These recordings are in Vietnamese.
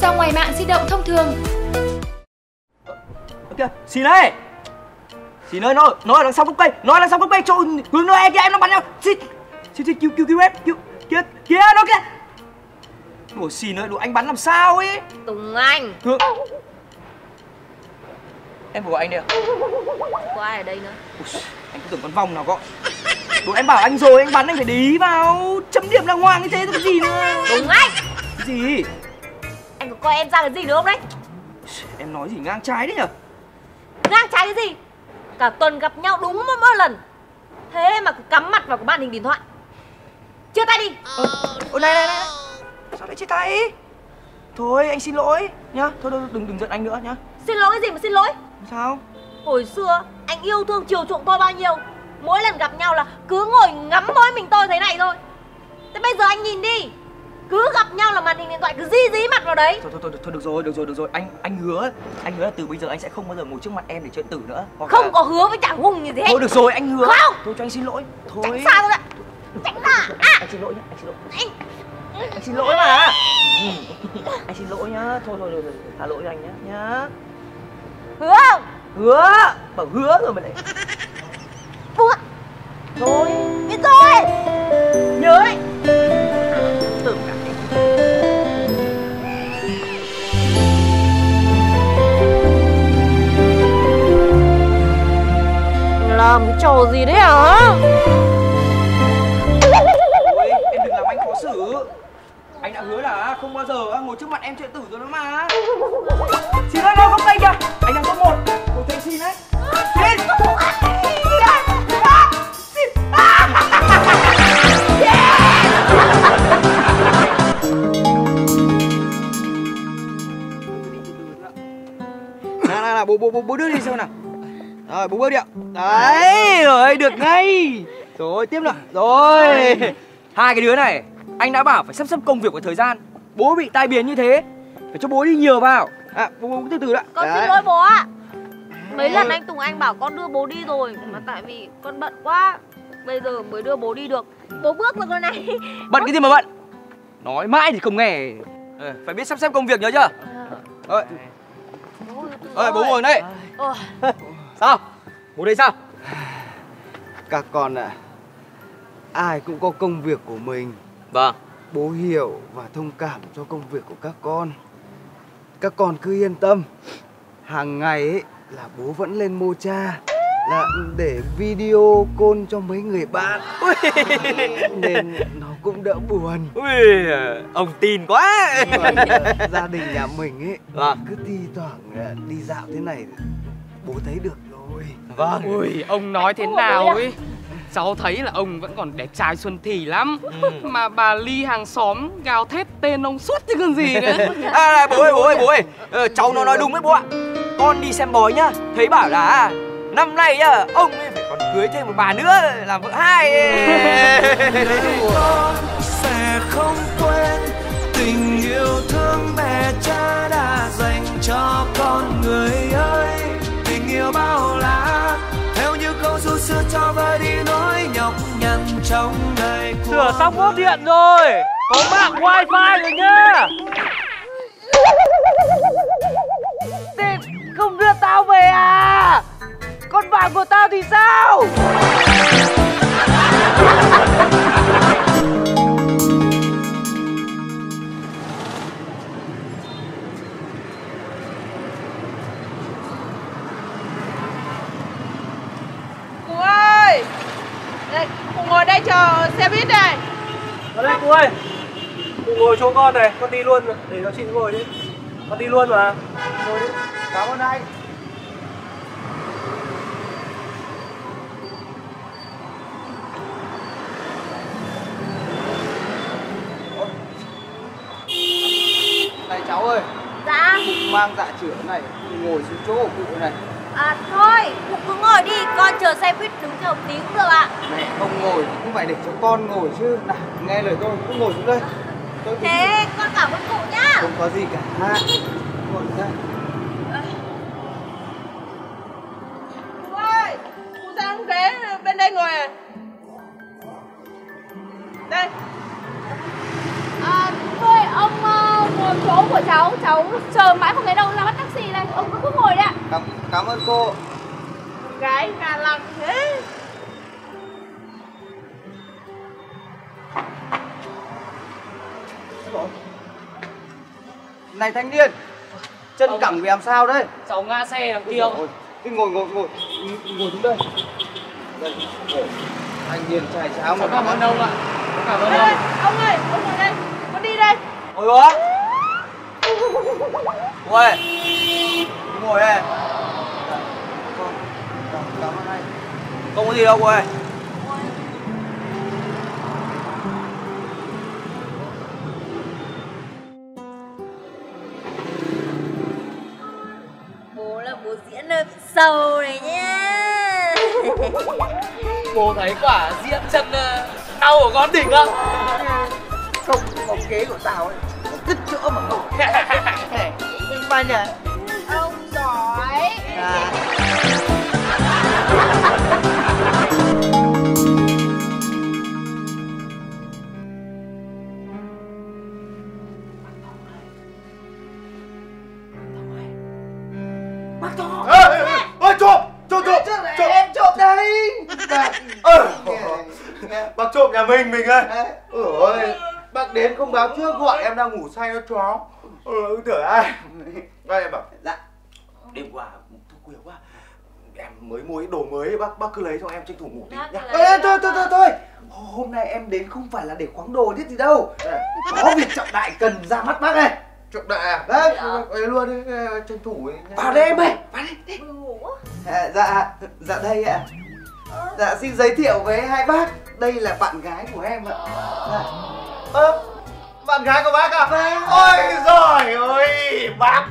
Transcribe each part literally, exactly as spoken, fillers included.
sóng ngoài mạng di động thông thường. Kìa, Xin ơi! Xin ơi, nó nó ở đằng sau gốc cây, nó ở đằng sau gốc cây, chỗ hướng nó em kia, em nó bắn nhau. Xin, xin, xin cứu cứu cứu em, cứu kia kia nó kia. Ủa Xin ơi, đồ anh bắn làm sao ấy? Tùng Anh. Hướng. Em của anh đây à? Có ai ở đây nữa? Ui, anh cứ tưởng con vong nào gọi. Đồ em bảo anh rồi, anh bắn anh phải để ý vào. Chấm điểm đàng hoàng như thế rồi cái gì nữa? Tùng Anh! Cái gì? Anh có coi em ra cái gì nữa không đấy? Em nói gì ngang trái đấy nhở? Ngang trái cái gì? Cả tuần gặp nhau đúng một mỗi lần. Thế mà cứ cắm mặt vào cái màn hình điện thoại. Chia tay đi. Ơ, ờ, này này này. Sao lại chia tay? Thôi anh xin lỗi nhá. Thôi, thôi đừng đừng giận anh nữa nhá. Xin lỗi cái gì mà xin lỗi? Sao? Hồi xưa anh yêu thương chiều chuộng tôi bao nhiêu. Mỗi lần gặp nhau là cứ ngồi ngắm mỗi mình tôi thế này thôi. Thế bây giờ anh nhìn đi. Cứ gặp nhau là màn hình điện thoại cứ dí dí mặt vào đấy. Thôi thôi thôi, thôi được rồi, được rồi, được rồi. Anh anh hứa, anh hứa là từ bây giờ anh sẽ không bao giờ ngồi trước mặt em để chuyện tử nữa. Hoặc Không là... có hứa với chả hùng gì hết. Thôi được rồi, anh hứa. Không. Thôi cho anh xin lỗi. Thôi. Tránh xa tôi ra. Tránh ra. À. Anh xin lỗi nhá, anh xin lỗi. Anh Anh xin lỗi mà. Ừ. Anh xin lỗi nhá. Thôi thôi rồi, rồi. Tha lỗi cho anh nhá. Nhá. hứa không? Hứa. Bảo hứa rồi mà lại. Buông. Thôi. Biết rồi. Nhớ đấy. Tưởng cả. Làm cái trò gì đấy hả? Ôi, em đừng làm anh khó xử. Anh đã hứa là không bao giờ ngồi trước mặt em chuyện tử rồi đó mà. Xin ơi, đâu không đây kìa. Anh đang top một. Cô thấy Xin đấy. Xin. Nào nào nào, bố bố bố bố đưa đi xem nào. Rồi bố bước đi ạ. Đấy, rồi được ngay. Rồi tiếp nào. Rồi. Hai cái đứa này, anh đã bảo phải sắp xếp công việc và thời gian. Bố bị tai biến như thế, phải cho bố đi nhiều vào. À, bố, bố từ từ đã. Con Đấy. xin lỗi bố ạ. Mấy lần anh Tùng Anh bảo con đưa bố đi rồi, mà tại vì con bận quá, bây giờ mới đưa bố đi được. Bố bước vào con này. Bận cái gì mà bận? Nói mãi thì không nghe. Ừ, phải biết sắp xếp công việc nhớ chưa? Ơi. Ơi, bố ngồi đây. Ôi. Sao? Bố đây sao? Các con ạ, à, ai cũng có công việc của mình. Vâng. Bố hiểu và thông cảm cho công việc của các con. Các con cứ yên tâm. Hàng ngày ấy là bố vẫn lên Mocha là để video call cho mấy người bạn. Ui. Nên nó cũng đỡ buồn. Ui, ông tin quá. Còn, uh, gia đình nhà mình ấy vâng. cứ thi thoảng uh, đi dạo thế này bố thấy được rồi. Vâng. Ui, ông nói thế nào ấy, cháu thấy là ông vẫn còn đẹp trai xuân thì lắm. Ừ. Mà bà Ly hàng xóm gào thét tên ông suốt chứ còn gì nữa. À, này, bố ơi, bố ơi, bố ơi. Ờ, cháu nó nói đúng đấy bố ạ. Con đi xem bói nhá, thấy bảo là năm nay nhá, ông ấy phải còn cưới thêm một bà nữa làm vợ hai. Con sẽ không quên tình yêu thương mẹ cha đã dành cho con người ơi. Tình yêu bao la theo như câu ru xưa cho vơi đi nỗi nhọc nhằn trong đời. Sửa xong ốp điện rồi, có mạng wifi rồi nhá. Thế không đưa tao về à? Con bạn của tao thì sao? Cụ ơi, đây, cụ ngồi đây chờ xe buýt này. Ở đây cụ ơi, cụ ngồi chỗ con này, con đi luôn, để cho chị ngồi đi. Con đi luôn mà. Ngồi đi. Cảm ơn anh. Này cháu ơi. Dạ. Mang dạ chửa này, ngồi xuống chỗ của cụ này. À thôi, cụ cứ ngồi đi, con chờ xe buýt đứng chờ một tí cũng được ạ. Mẹ không ngồi thì cũng phải để cho con ngồi chứ. Nào, nghe lời tôi, cứ ngồi xuống đây. Tôi Thế con cảm ơn cụ nhá. không có gì cả. Ha. Ngồi xuống đây. Cụ ơi, cụ sang ghế bên đây ngồi à? Đây. À, thôi ông uh, ngồi chỗ của cháu, cháu chờ mãi không thấy đâu, ra bắt taxi đây. Ông cứ ngồi đấy ạ. Cảm, cảm ơn cô. Gái gà lăng thế. Này thanh niên, chân Ông... cẳng bị làm sao đấy? Cháu ngã xe đằng kia ông. Cái ngồi ngồi ngồi ngồi xuống đây. Đây. Thanh niên trai cháo mà. Cảm ơn ông ạ. Cảm ơn Ê, ông. ông ơi, ông ngồi đây, con đi đây. Ngồi quá. Ngồi. Ngồi đây. Cảm ơn anh. Không có gì đâu cô ơi. Bố là bố diễn nơi bị sầu này nhá. Bố thấy quả diễn chân uh, đau của con đỉnh không? Không, có kế của tao ấy. Có cứt chỗ mà không. Anh Văn à? Ông giỏi. À. Bác Thọ. Ê, ê, trộm, trộm, trộm, trộm. Em trộm đây. Ơ, bác trộm nhà mình mình ơi. Ôi, bác đến không báo trước gọi em đang ngủ say nó chó. Ừ, tưởng ai. Đây em bảo, Dạ. đêm qua thức khuya quá. Em mới mua cái đồ mới, bác bác cứ lấy cho em tranh thủ ngủ tí nhá. Ê, thôi thôi thôi thôi. Hôm nay em đến không phải là để khoáng đồ thiết gì đâu. Có việc trọng đại cần ra mắt bác này. Trọng đại à? Đấy, Ấy luôn đi, tranh thủ ấy. vào đây em ơi, vào đây. đây. Ngủ. À, dạ, dạ đây ạ. Dạ xin giới thiệu với hai bác. Đây là bạn gái của em ạ. Dạ. Ơ, bạn gái của bác à? Vâng. Ôi giời ơi, bác.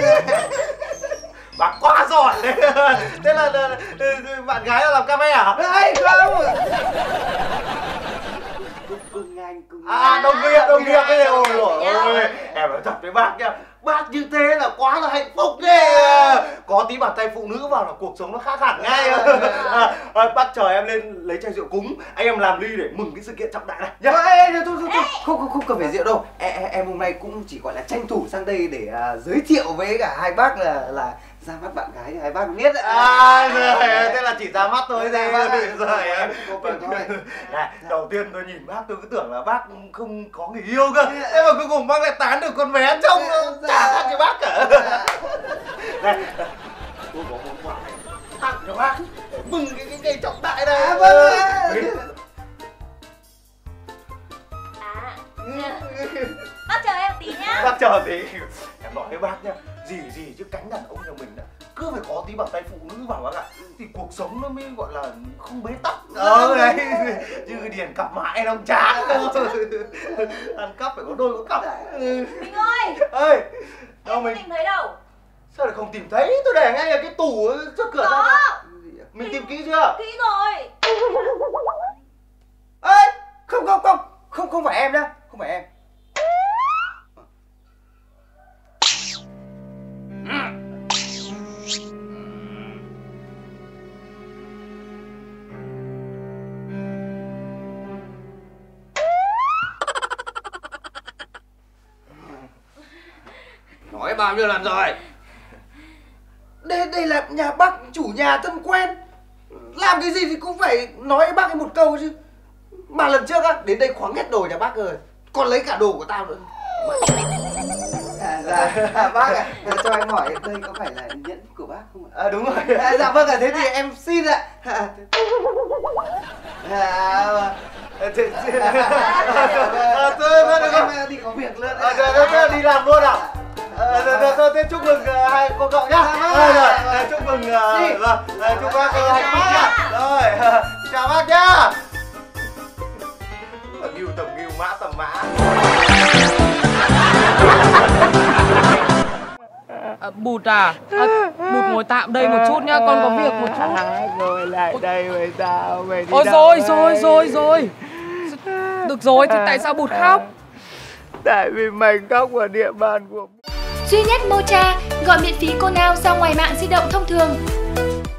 Bác quá giỏi đấy. Thế là, là, là bạn gái là làm camera à? Đây không. Cùng anh cùng À, đồng nghiệp, đồng nghiệp đấy. Ôi dồi ôi, em nói thật với bác nhá, bác như thế là quá là hạnh phúc đấy. Có tí bàn tay phụ nữ vào là cuộc sống nó khác hẳn ngay. À, à, bác chờ em lên lấy chai rượu cúng, anh em làm ly để mừng cái sự kiện trọng đại này nhá. Ê, ê, thôi, thôi, thôi. Không, không, không cần phải rượu đâu. Em, em, em hôm nay cũng chỉ gọi là tranh thủ sang đây để uh, giới thiệu với cả hai bác là là ra mắt bạn gái cho hai bác biết ạ. À, rồi, thế là chỉ ra mắt thôi. Ra Thế mắt thôi. rồi. Này, đầu tiên tôi nhìn bác tôi cứ tưởng là bác không có người yêu cơ. Thế mà cuối cùng bác lại tán được con bé trông nó chả khác như bác cả. Này, tôi có món quà này tặng cho bác để mừng cái cái ngày trọng đại này. À, vâng. À, bác chờ em tí nhá. Bác chờ tí. Em nói với bác nhá, gì gì chứ cánh đàn ông nhà mình đã cứ phải có tí bàn tay phụ nữ vào bác ạ, thì cuộc sống nó mới gọi là không bế tắc. Ờ đấy, chứ điền cặp mãi nó không chán. Ăn cắp phải có đôi có cặp. Mình ơi, Ê, đâu em mình tìm thấy đâu? sao lại không tìm thấy? Tôi để ngay ở cái tủ trước cửa ra. Có. Mình tìm kỹ chưa? Kỹ rồi. Ê, không, không, không. Không, không phải em nhá. Không phải em. Nói bao nhiêu lần rồi. Đây, đây là nhà bác, chủ nhà thân quen. Làm cái gì thì cũng phải nói với bác ấy một câu chứ. Mà lần trước á, đến đây khoáng hết đồ nhà bác rồi. Còn lấy cả đồ của tao nữa. À, dạ, à, bác ạ, à, cho em hỏi đây có phải là nhẫn của bác không ạ? À đúng rồi. À, dạ vâng ạ, à, thế thì em xin ạ. À, à, Thế, thế, à, thôi, thôi, được không? em đi có việc luôn. À, thôi, thôi, đi làm luôn à? À, thôi, thôi, thôi, thế chúc mừng uh, hai cô cậu nhá. Rồi, rồi, chúc mừng, uh, rồi, chúc bác uh, hạnh phúc nhá. Rồi, chào bác nhá. Ngưu tầm ngưu, mã tầm mã. À, Bụt à, à, Bụt ngồi tạm đây một chút nhá, con có việc một chút. Ngồi lại đây với tao, mày đi Ôi đâu rồi, vậy? rồi, rồi, rồi. Được rồi, thì tại sao Bụt khóc? Tại vì mày khóc ở địa bàn của Duy nhất Mocha, gọi miễn phí cô nào ra ngoài mạng di động thông thường.